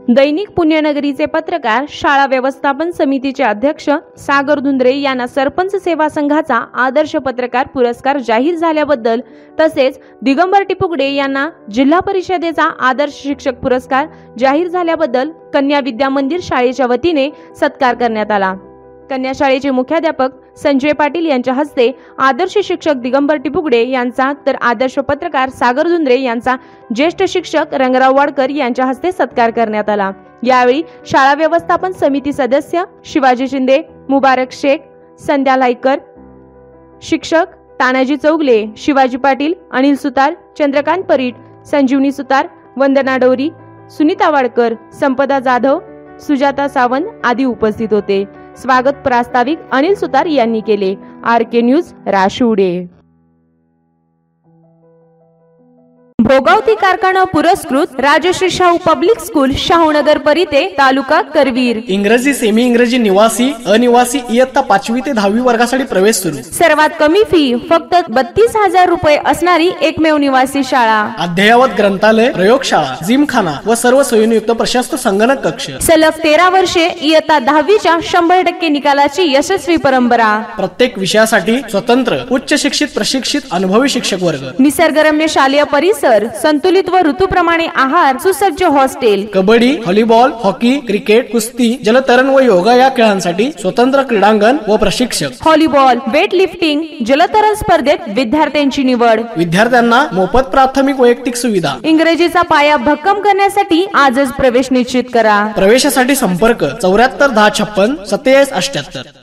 दैनिक पुण्यनगरीचे पत्रकार, शाळा व्यवस्थापन समितीचे अध्यक्ष सागर धुंद्रे यांना सरपंच सेवा संघाचा आदर्श पत्रकार पुरस्कार जाहीर झाल्याबद्दल, तसेच दिगंबर टिपुगडे यांना जिल्हा परिषदेचा आदर्श शिक्षक पुरस्कार जाहीर झाल्याबद्दल कन्या विद्या मंदिर शाळेच्या वतीने सत्कार करण्यात आला। कन्या शाळेचे मुख्याध्यापक संजय पाटील यांच्या हस्ते आदर्श शिक्षक दिगंबर टिपुगडे यांचा, तर आदर्श पत्रकार सागर धुंद्रे यांचा ज्येष्ठ शिक्षक रंगराव वाडकर यांच्या हस्ते सत्कार करण्यात आला। यावेळी शाळा व्यवस्थापन समिती सदस्य शिवाजी शिंदे, मुबारक शेख, संध्या लाईकर, शिक्षक तानाजी चौगले, शिवाजी पाटील, अनिल सुतार, चंद्रकांत परीट, संजीवनी सुतार, वंदना डोरी, सुनीता वाडकर, संपदा जाधव, सुजाता सावंत आदी उपस्थित होते। स्वागत प्रास्ताविक अनिल सुतार यांनी केले। RK news Rashiwade. भोगावती कारखाना पुरस्कृत राजश्री शाहू पब्लिक स्कूल, शाहूनगर परिते, तालुका करवीर। इंग्रजी, सेमी इंग्रजी, निवासी, अनिवासी इयत्ता 5वी ते 10वी वर्गासाठी प्रवेश सुरू। सर्वात कमी फी फक्त 32,000 रुपये असणारी एकमेव निवासी शाळा। अद्ययावत ग्रंथालय, प्रयोगशाळा, जिमखाना व सर्व सोयींयुक्त प्रशस्त संगणक कक्ष। सलग 13 वर्षे इयत्ता 10वीच्या 100% निकालाची यशस्वी परंपरा। प्रत्येक विषयासाठी स्वतंत्र उच्च शिक्षित प्रशिक्षित अनुभवी शिक्षक वर्ग। निसर्गरम्य शालेय परिसर, संतुलित व ऋतुप्रमाणे आहार, सुसज्ज hostel. Kabaddi, volleyball, hockey, cricket, कुस्ती, जलतरण व योगा या खेळांसाठी स्वतंत्र क्रीडांगण व प्रशिक्षक। व्हॉलीबॉल, वेट लिफ्टिंग, जलतरण स्पर्धेत विद्यार्थ्यांची निवड। विद्यार्थ्यांना मोफत प्राथमिक वैयक्तिक सुविधा। इंग्रजीचा पाया भक्कम करण्यासाठी आजच प्रवेश निश्चित करा। प्रवेशासाठी संपर्क 74 10 56 27 78।